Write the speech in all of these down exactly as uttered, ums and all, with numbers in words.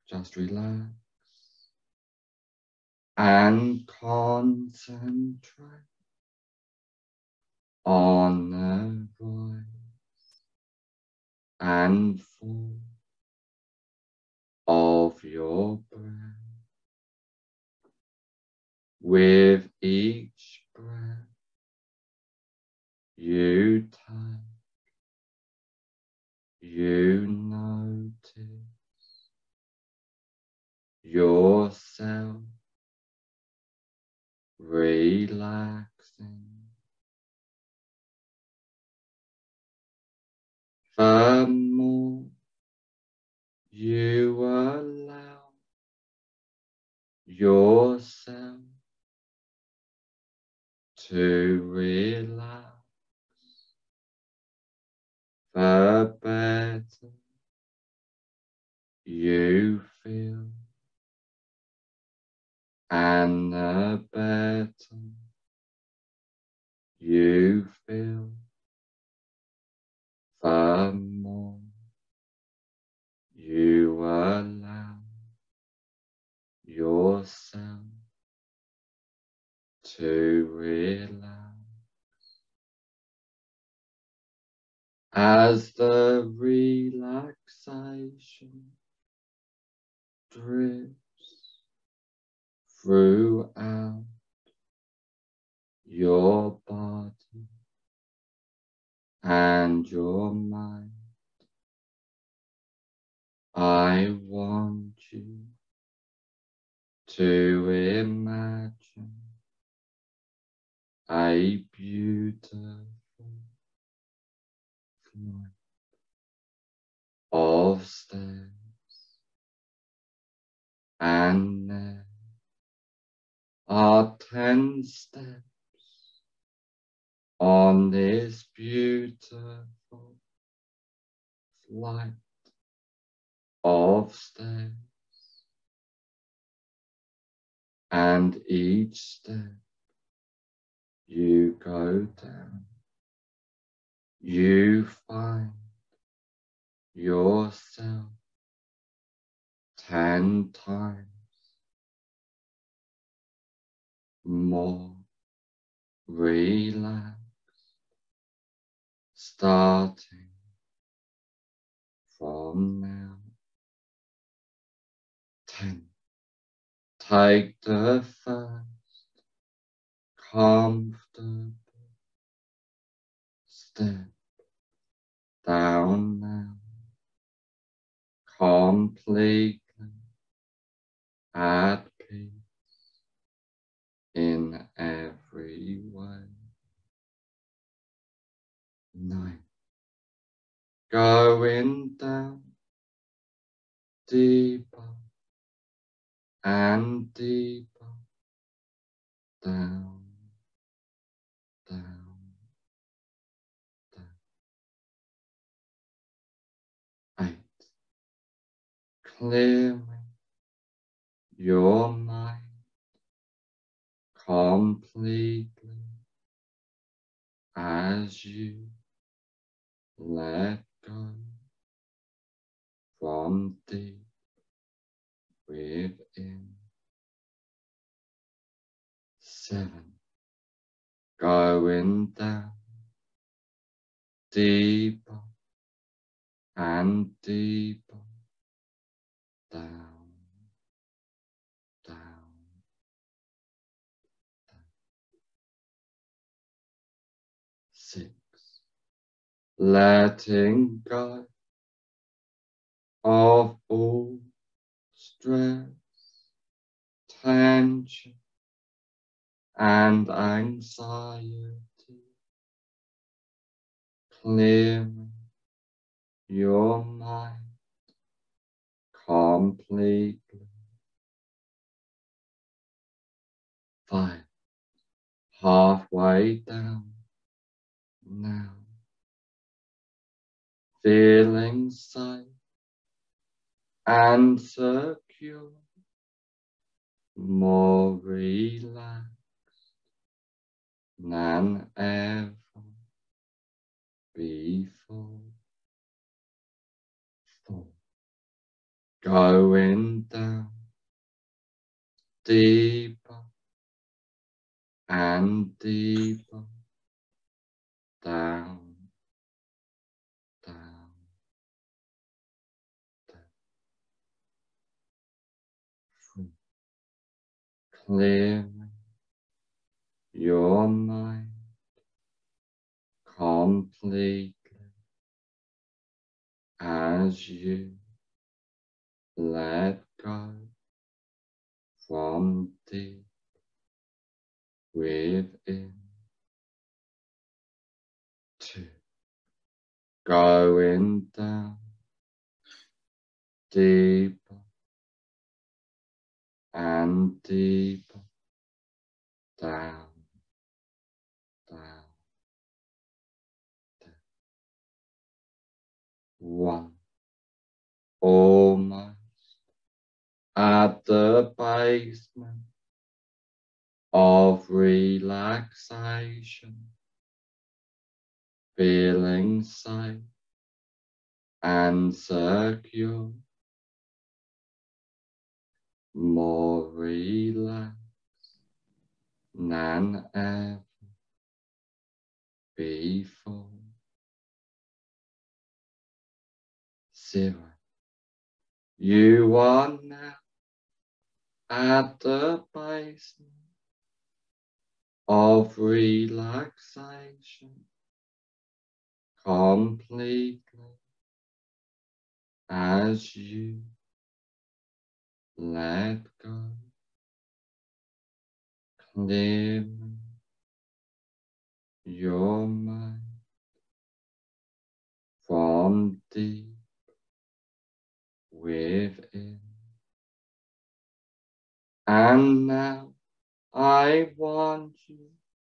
just relax and concentrate on the rise and fall of your breath. With each breath you take, you notice yourself relaxing. The more you allow yourself to relax, the better you feel, and the better you feel, the more you allow yourself to relax. As the relaxation drifts throughout your body and your mind, I want you to imagine a beautiful flight of stairs, and there are ten steps on this beautiful flight of stairs, and each step you go down, you find yourself ten times more relaxed, starting from now. Ten. Take the first comfortable step down now, completely at peace in every way. Nine. Going down deeper and deeper, down, down, down. Eight. Clearing your mind completely as you let go from deep within. Seven. Going down deeper and deeper, down, down, down. Six. Letting go of all stress, tension, and anxiety, clearing your mind completely. Five. Halfway down now, feeling safe and secure, more relaxed than ever before. Four. going down deeper and deeper, down, down, down, free, clearing your mind completely as you let go from deep within to going down deeper and deeper, down, down, down. One, almost at the basement of relaxation, feeling safe and secure, more relaxed than ever before. Zero. You are now at the basement of relaxation, completely as you let go, clearing your mind from deep within. And now I want you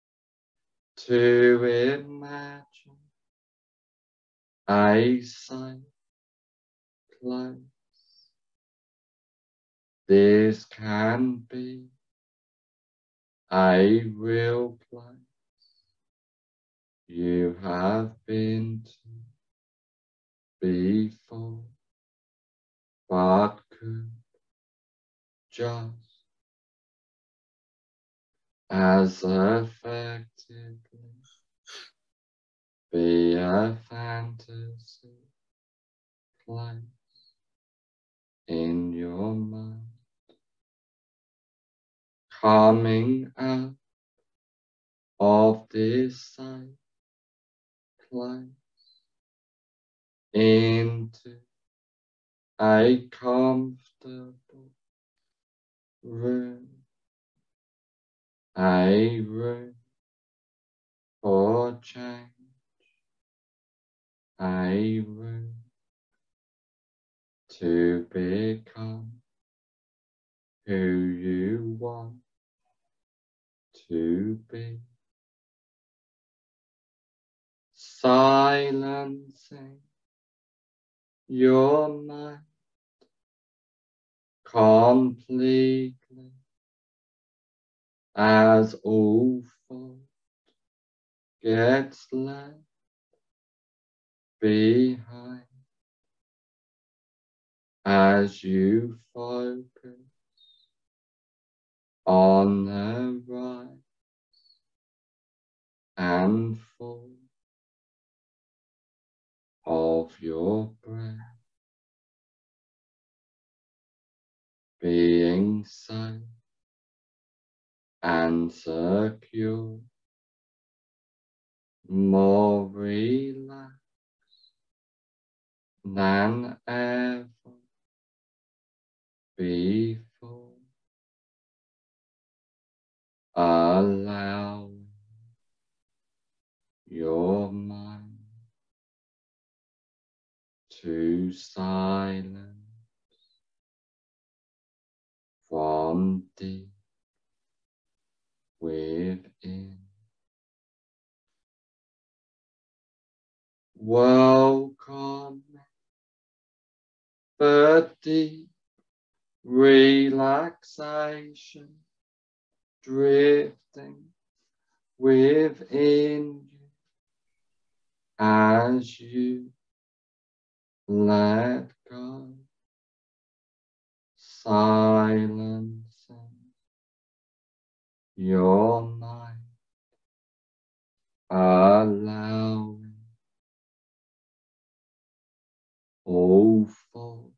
to imagine a safe place. This can be a real place you have been to before, but could just as effectively be a fantasy place in your mind, coming out of this safe place into a comfortable room, a room for change, a room to become who you want to be, silencing your mind completely as all thought gets left behind as you focus on the rise and fall of your breath, being safe and secure, more relaxed than ever before, allowing your mind to silence from deep within. Welcome the deep relaxation drifting within you as you let go all thoughts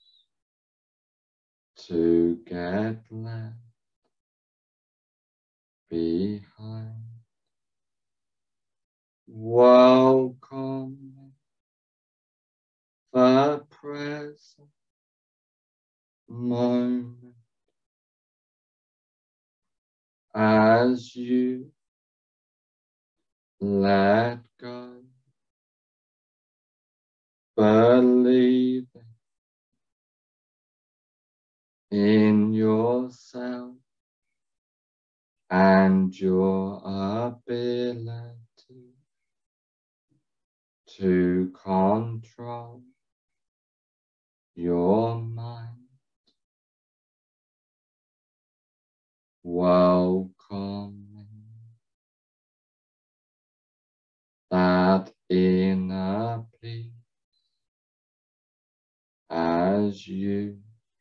to get left behind. Welcome the present moment as you let go, believing in yourself and your ability to control your mind. Welcoming that inner peace as you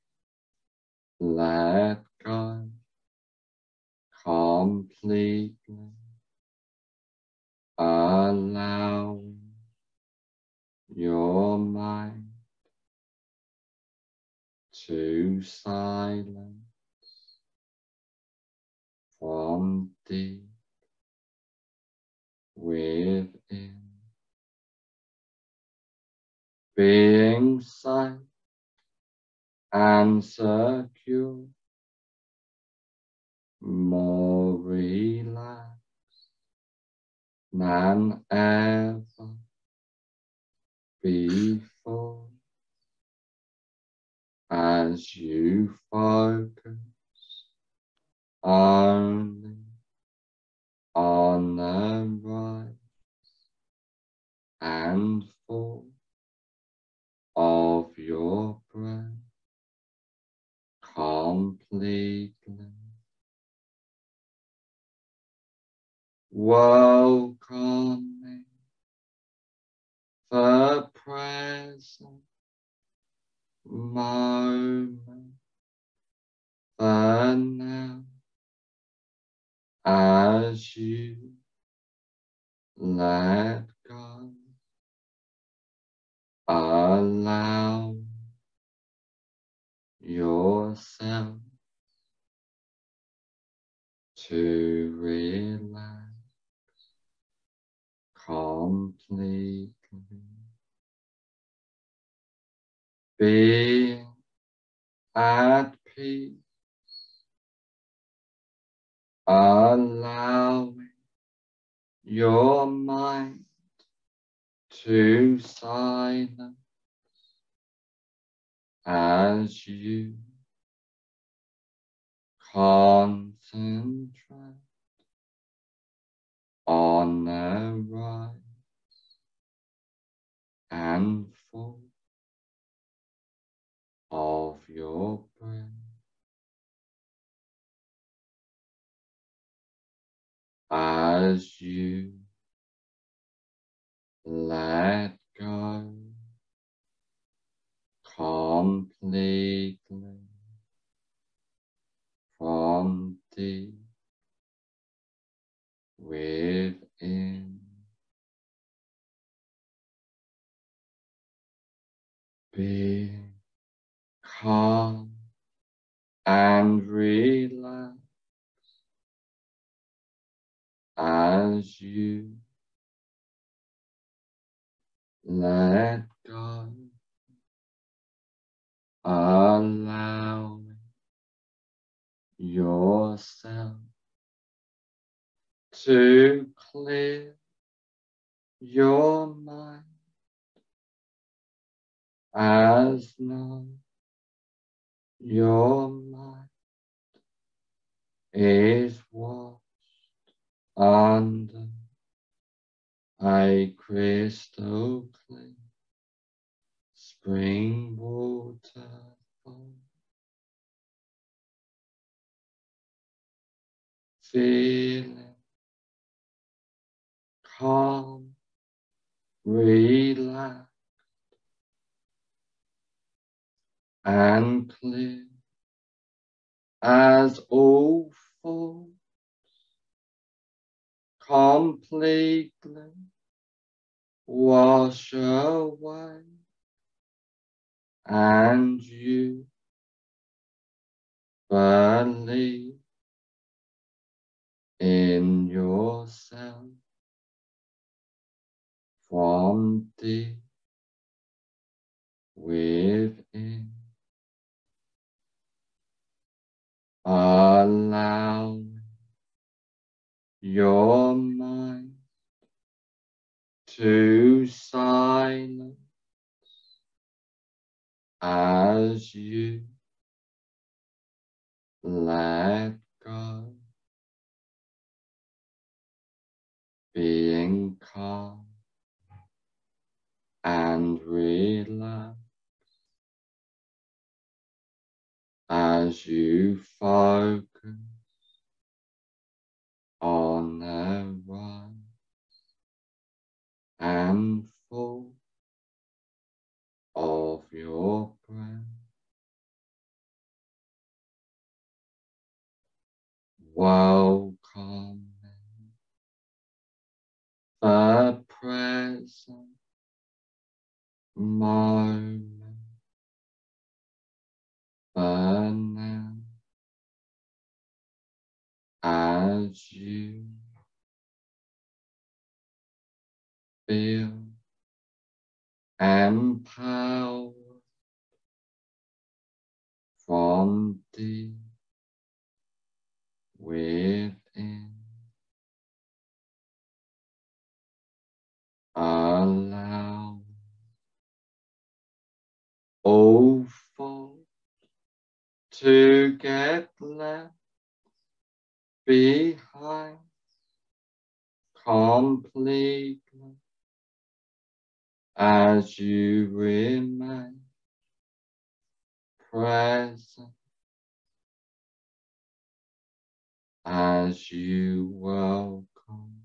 let go completely, allowing your mind to silence from deep within, being safe and secure, more relaxed than ever before as you focus only on the rise and fall of your breath completely. Welcoming the present moment, the now, as you let go, allow yourself to relax completely, being at peace, allowing your mind to silence as you concentrate on the rise and fall of your breath. As you let go completely from deep within, being calm and relaxed as you let go, allowing yourself to clear your mind as now your mind is washed under a crystal clear spring waterfall, feeling calm, relaxed and clear as all thoughts completely wash away and you believe in yourself from deep within. Allow your mind to silence as you let go, being calm and relaxed as you focus on the rise and fall of your breath. Welcome the present moment for now as you feel empowered from deep within. Allow all thoughts to get left behind completely as you remain present, as you welcome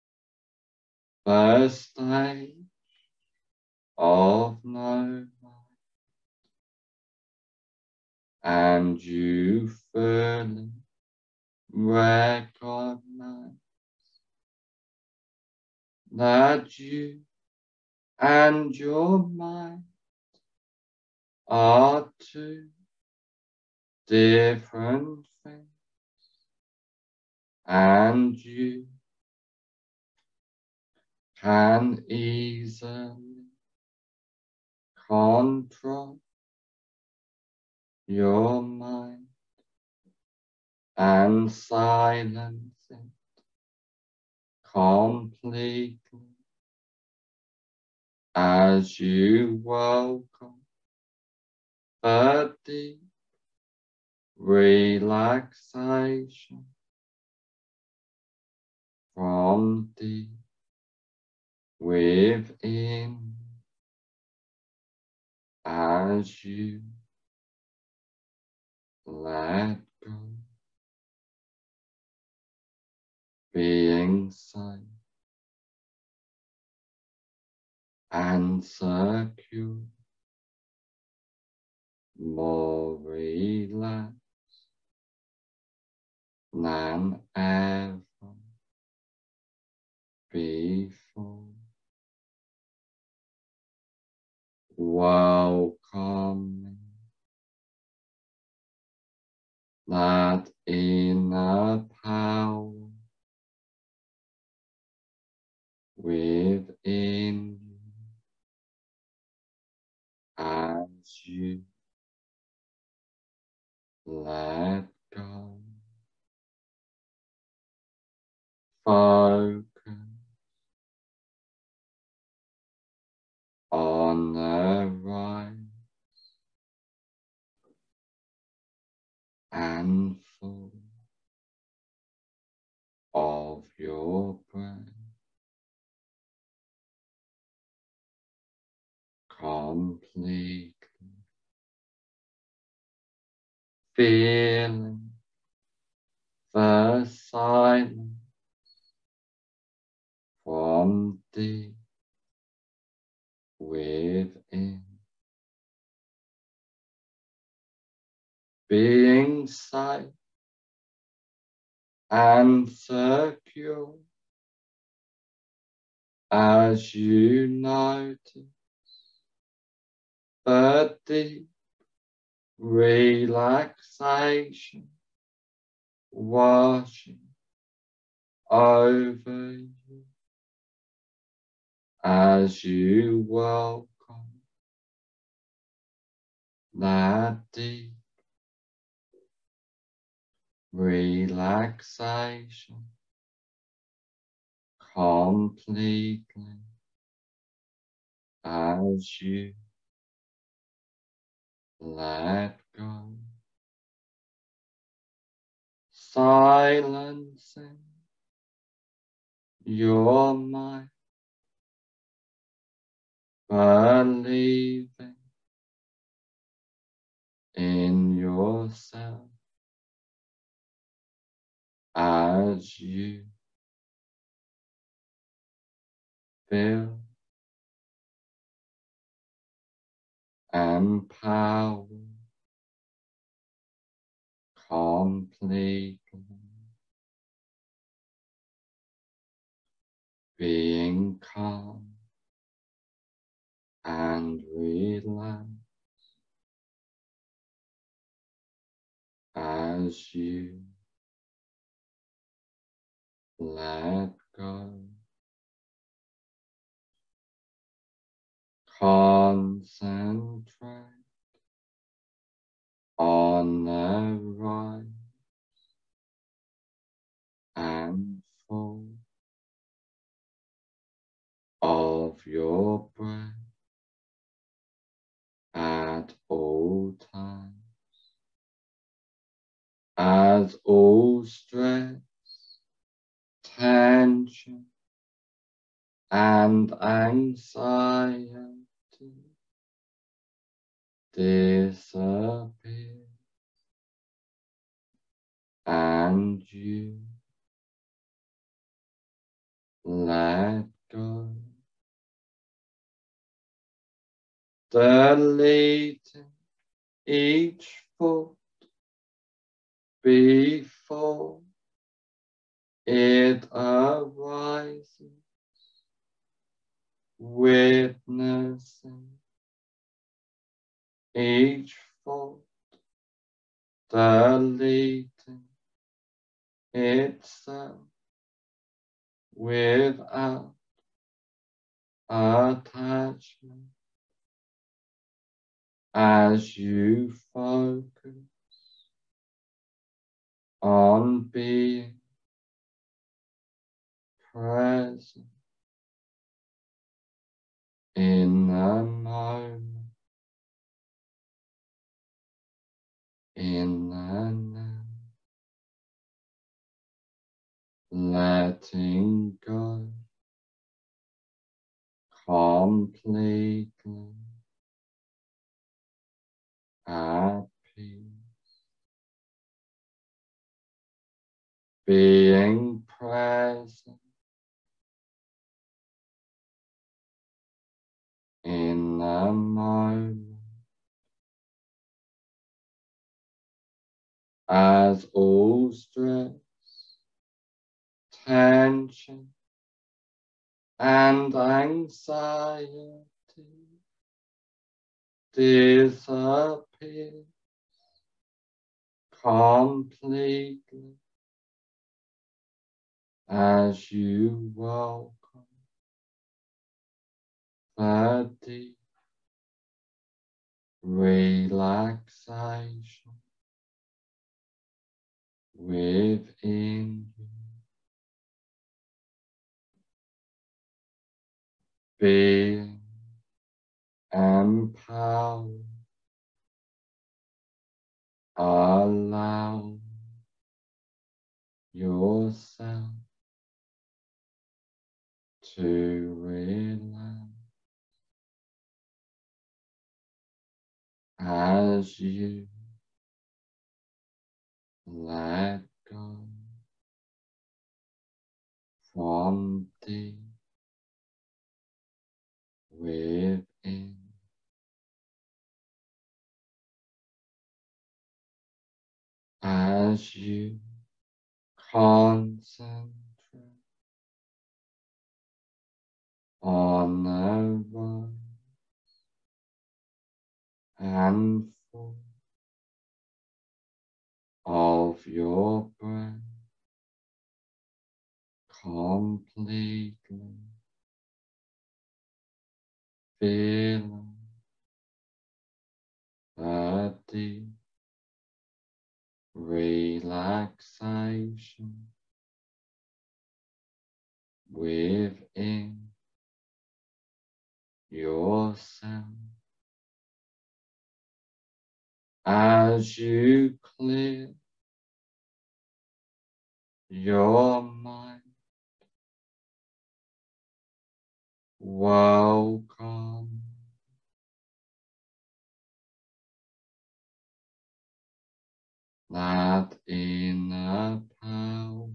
the state of no mind, and you fully recognize that you and your mind are two different things, and you can easily control your mind and silence it completely as you welcome the deep relaxation from deep within as you let go, being safe and secure, more relaxed than ever before. Welcoming that inner power within you as you let go. Focus on the rise and fall of your breath, completely feeling the silence from deep within, being safe and secure as you notice the deep relaxation washing over you as you welcome that deep relaxation completely as you let go, silencing your mind, believing in yourself as you feel empowered completely, being calm and relaxed as you let go. Concentrate on the rise and fall of your breath at all times, as all stress, tension, and anxiety disappear, and you let go, deleting each thought before it arises, witnessing each thought deleting itself without attachment as you focus on being present in the moment, in the now, letting go completely at peace, being present in the moment as all stress, tension, and anxiety disappear completely as you welcome the deep relaxation within you, being empowered, allow yourself to relax as you let go from deep within, as you concentrate on the rise and full of your breath, completely feeling the deep relaxation within yourself as you clear your mind. Welcome that inner power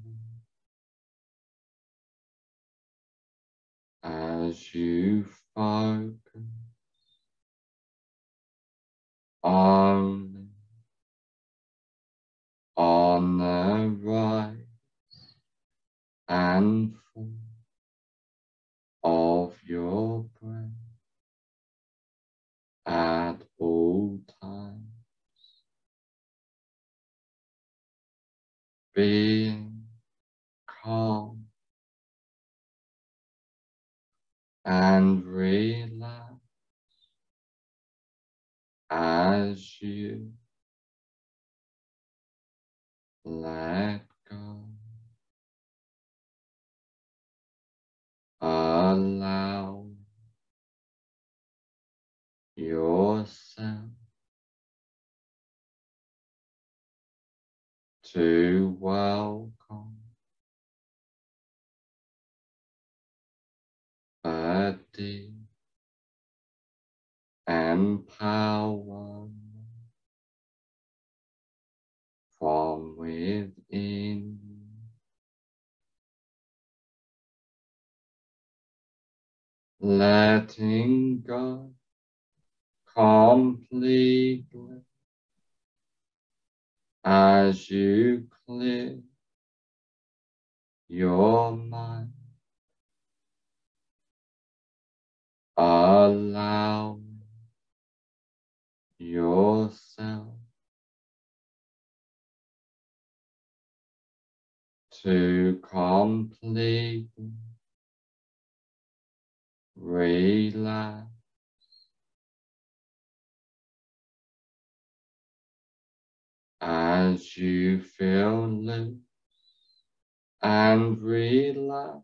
as you focus only on the rise and fall of your breath at all times, being calm and relaxed as you let go. Allow yourself to welcome a deep empowerment from within, letting go completely as you clear your mind, allow yourself to completely relax as you feel loose and relax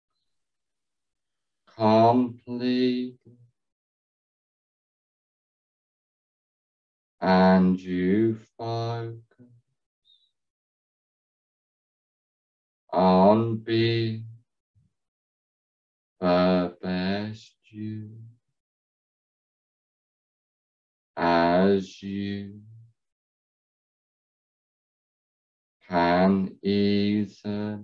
completely, and you focus on being the best you as you can easily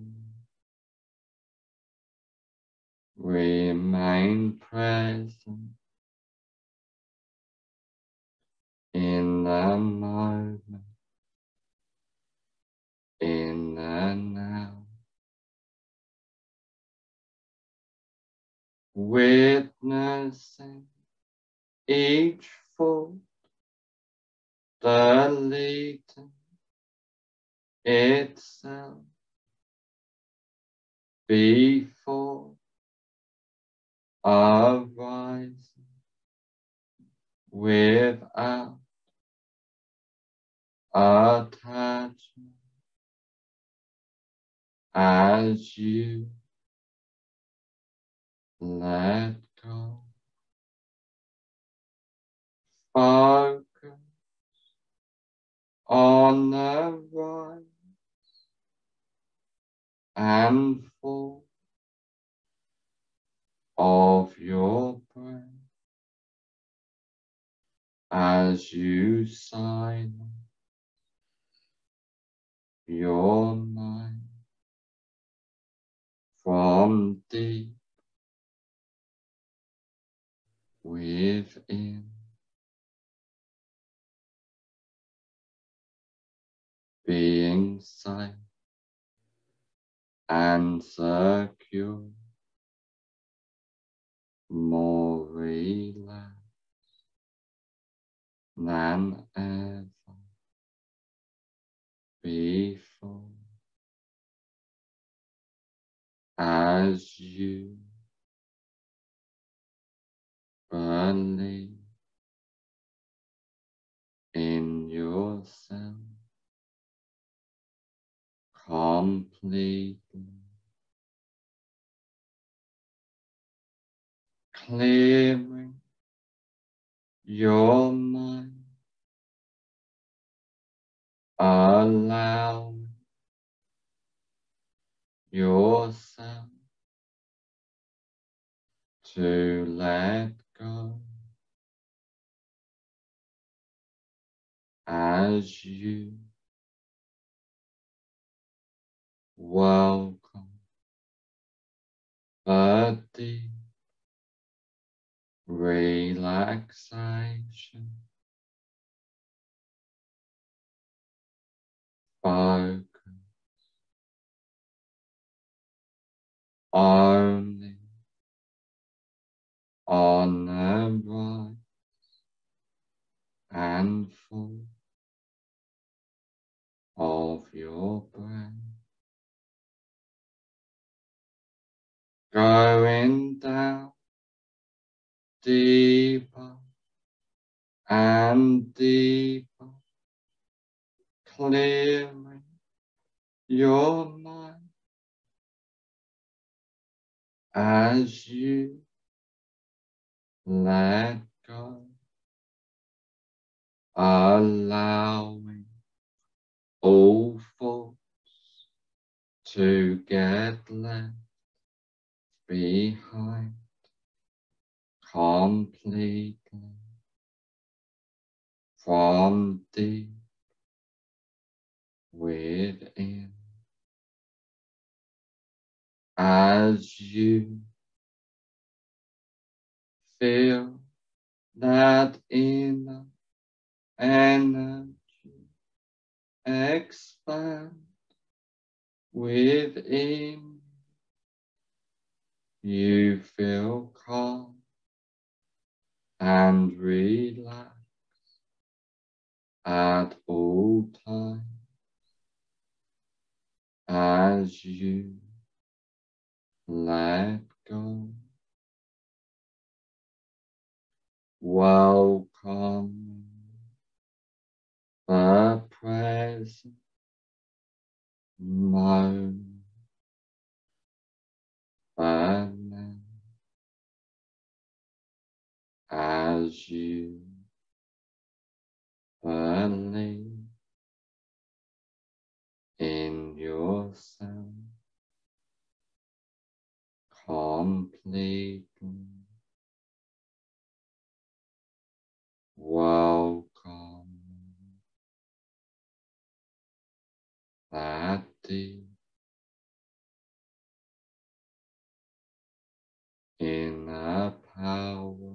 remain present in the moment, in the now, witnessing each thought deleting itself before arising without attachment as you let go. Focus on the rise and fall of your breath as you silence your mind from deep within, being safe and secure, more relaxed, than ever before as you believe in yourself completely, clearing your mind, allowing yourself to let go as you welcome a deep relaxation, focus only on the rise and fall of your breath, going down deeper and deeper, clearing your mind as you let go, allowing all thoughts to get left behind completely from deep within as you feel that inner energy expand within. You feel calm and relaxed at all times as you let go. Welcome the present moment, but now as you believe in yourself completely, welcome that deep inner power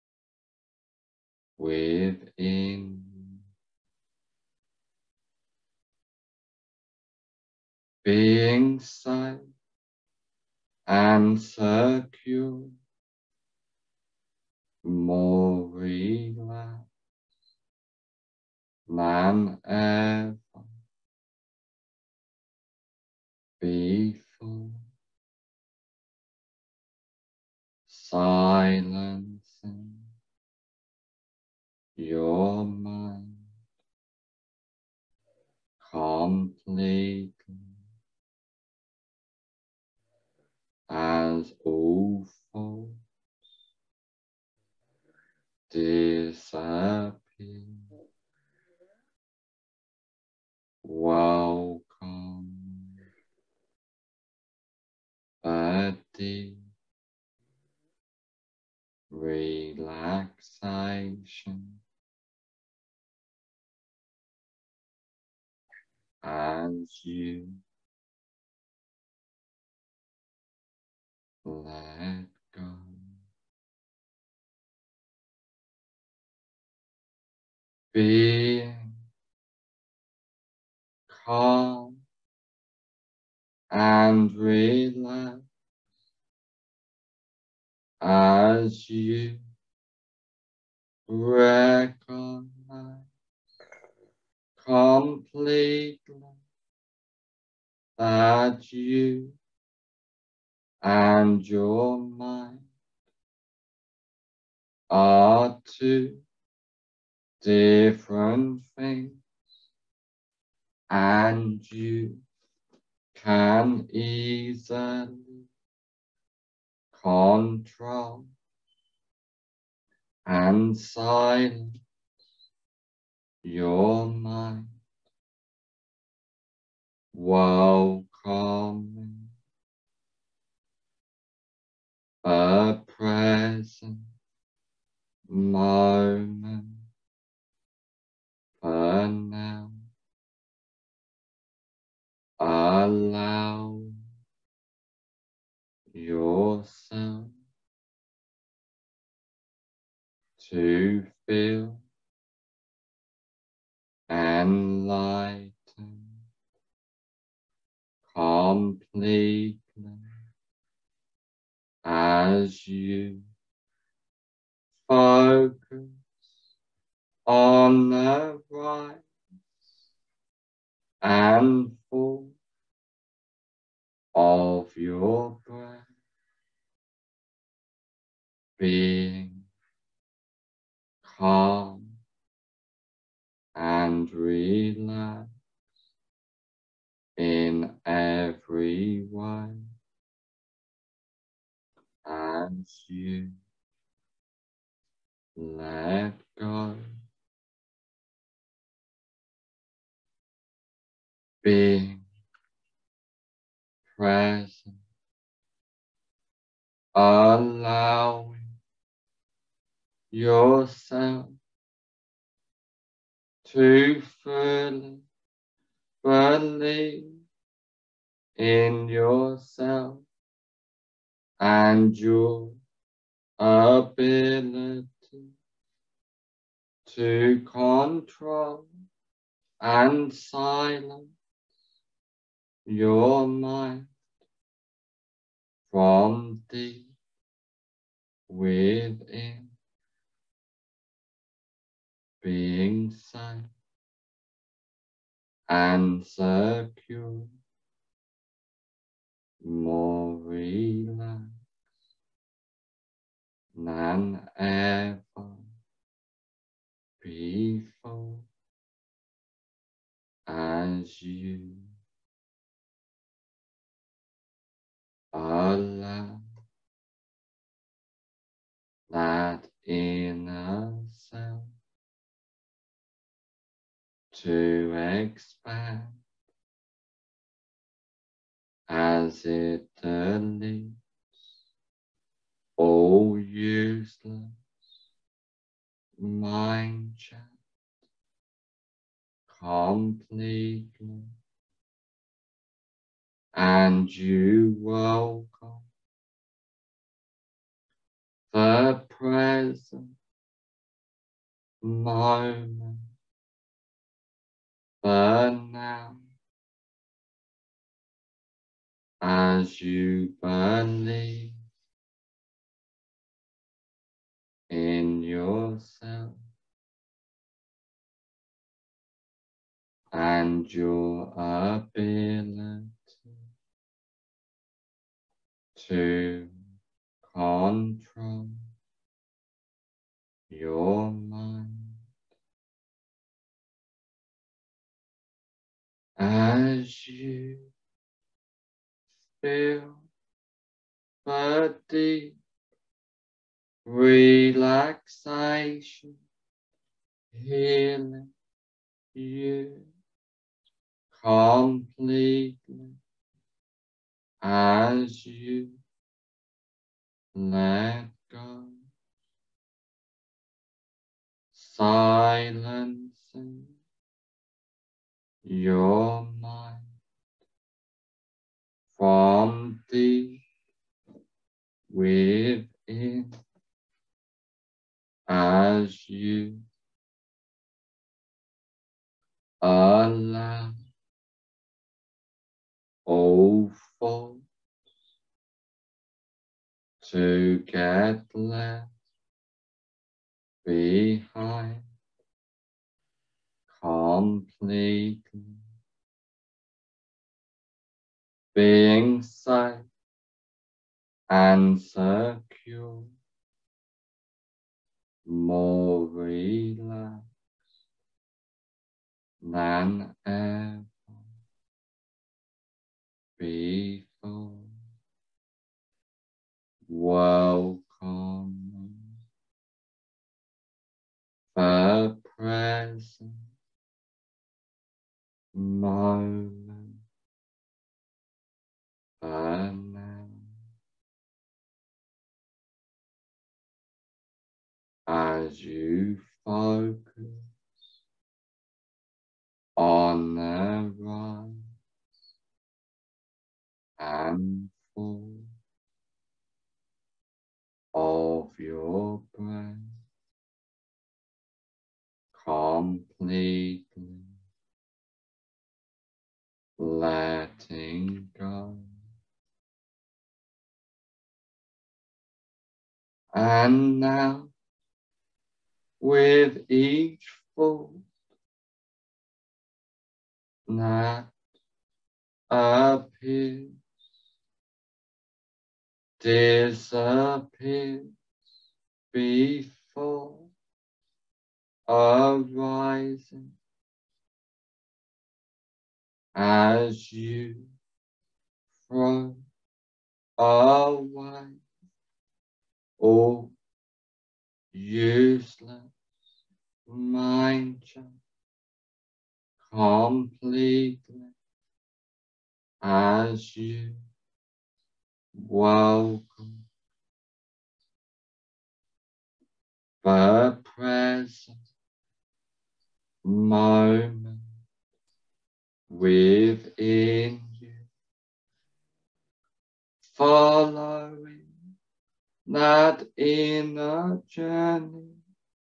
within, being safe and secure, more relaxed than ever before, silencing your mind completely as all thoughts disappear. Welcome a deep relaxation as you let go. Being calm and relaxed as you recognize completely that you and your mind are two different things, and you can easily control and silence your mind, welcoming the present moment for now. Allow yourself to feel enlightened completely as you focus on the rise and fall of your breath, being calm and relaxed in every way as you let go, being present, allowing yourself to fully believe in yourself and your ability to control and silence your mind from deep within, being safe and secure, more relaxed than ever before as you allow that inner self to expand as it deletes all useless mind chat completely, and you welcome the present moment, the now, as you believe in yourself and your ability to control your mind as you feel the deep relaxation healing you completely as you let go, silencing your mind from deep within as you allow all thoughts to get left behind completely being safe and secure, more relaxed than ever before. Welcome the present moment, the now, as you focus on the rise and fall of your breath, completely letting go. And now, with each thought that appears, disappears before arising, as you throw away all useless mind junk completely, as you welcome the present moment within you, following that inner journey,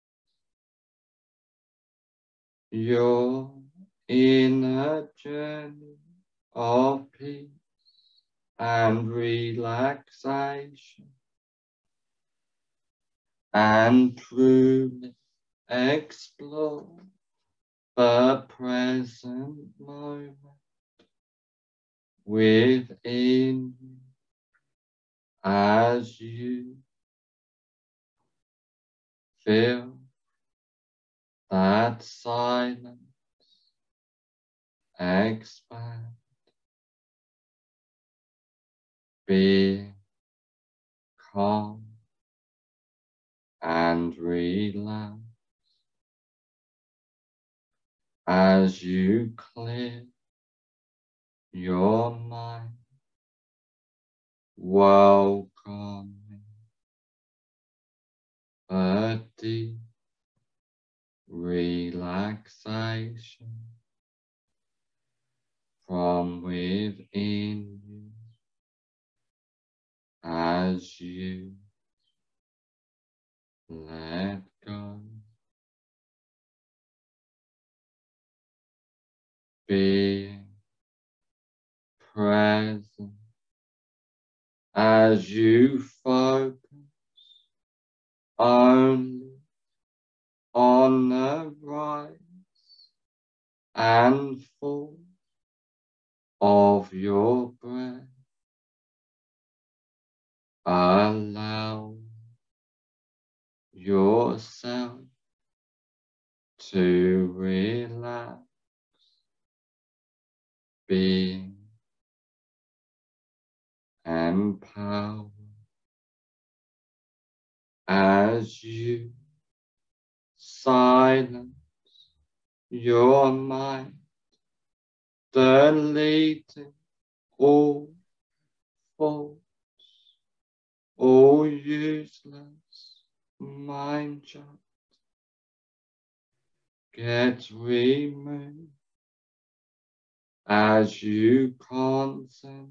your inner journey of peace and relaxation, and truly explore the present moment within you, as you feel that silence expand, being calm and relaxed, as you clear your mind, welcoming a deep relaxation from within you, as you let go, being present, as you focus only on the rise and fall of your breath. Allow yourself to relax, being empowered as you silence your mind, deleting all thoughts, all useless mind junk gets removed as you concentrate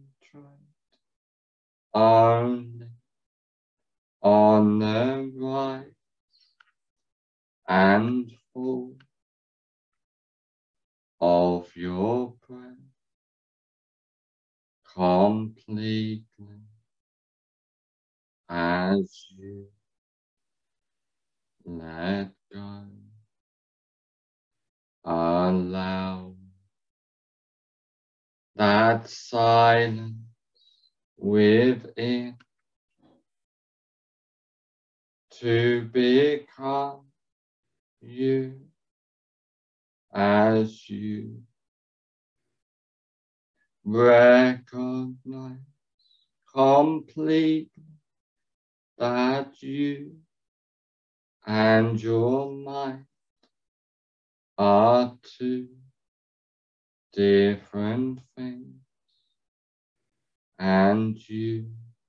only on the rise and fall of your breath, completely, as you let go. Allow that silence within to become you as you recognize completely that you and your mind are two different things, and you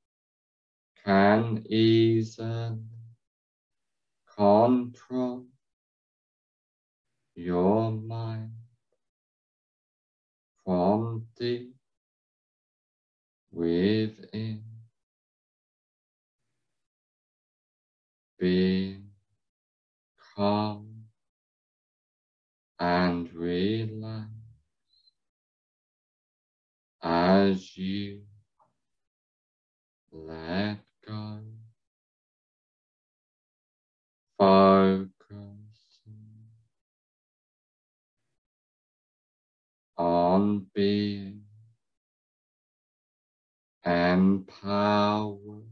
can easily control your mind from deep within, being calm and relaxed as you let go, focusing on being empowered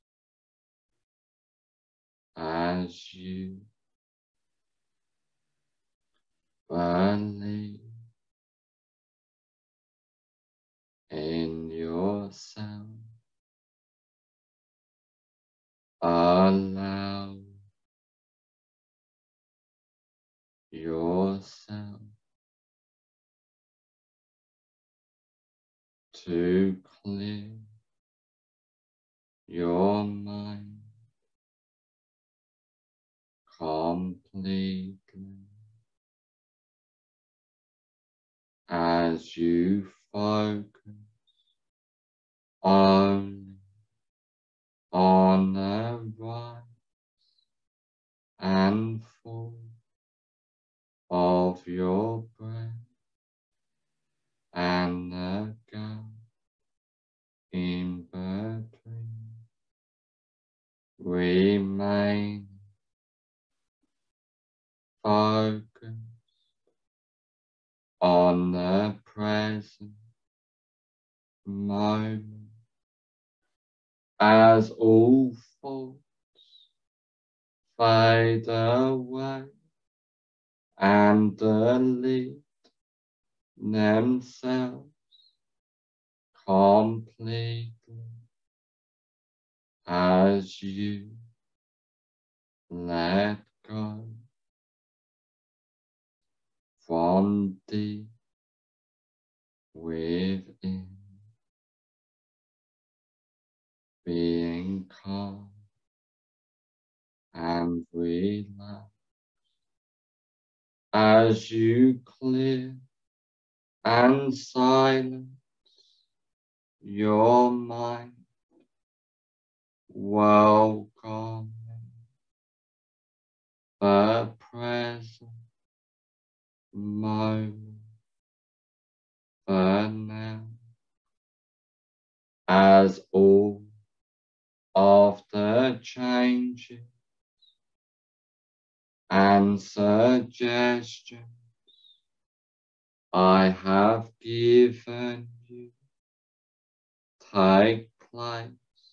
as you believe in yourself. Allow yourself to clear your mind completely as you focus only on the rise and fall of your breath and the gap in between. Remain focused on the present moment as all thoughts fade away and delete themselves completely as you let go from deep within, being calm and relaxed as you clear and silence your mind, welcoming the present moment for now, as all of the changes and suggestions I have given you take place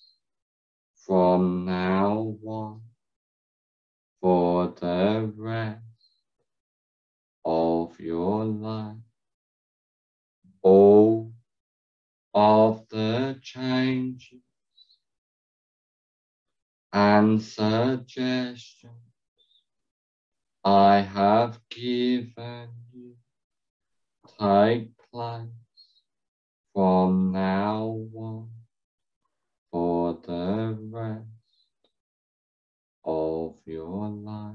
from now on for the rest of your life. All of the changes and suggestions I have given you take place from now on for the rest of your life.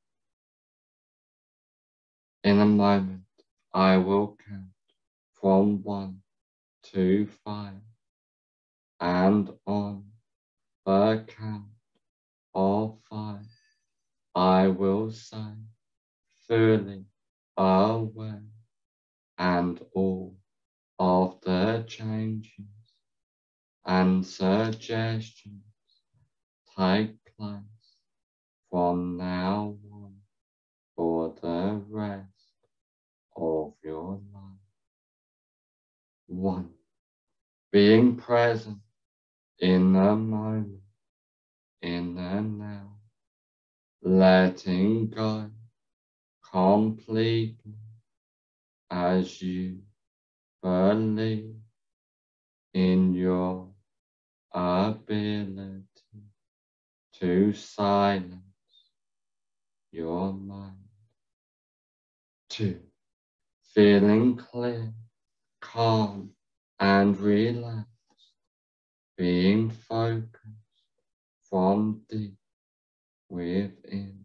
In a moment, I will count from one to five, and on the count of five, I will say, fully aware, and all of the changes and suggestions take place from now on for the rest of your life. One, being present in the moment, in the now, letting go completely as you believe in your ability to silence your mind. Two, feeling clear, calm, and relaxed, being focused from deep within.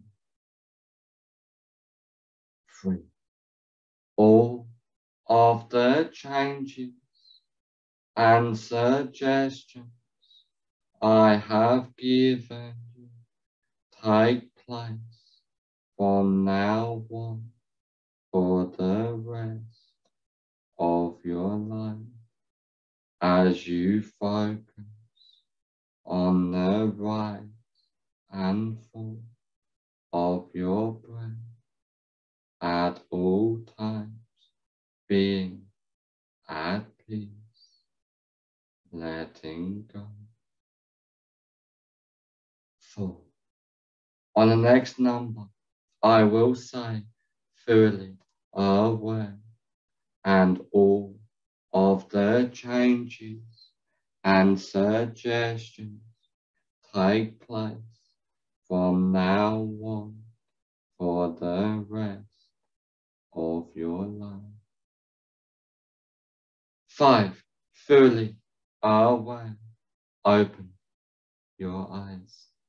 Three, all of the changes and suggestions I have given you take place from now on for the rest of your life as you focus on the rise and fall of your breath at all times, being at peace, letting go. Four. On the next number, I will say fully aware, and all of the changes and suggestions take place from now on for the rest of your life. Five, fully aware. Open your eyes.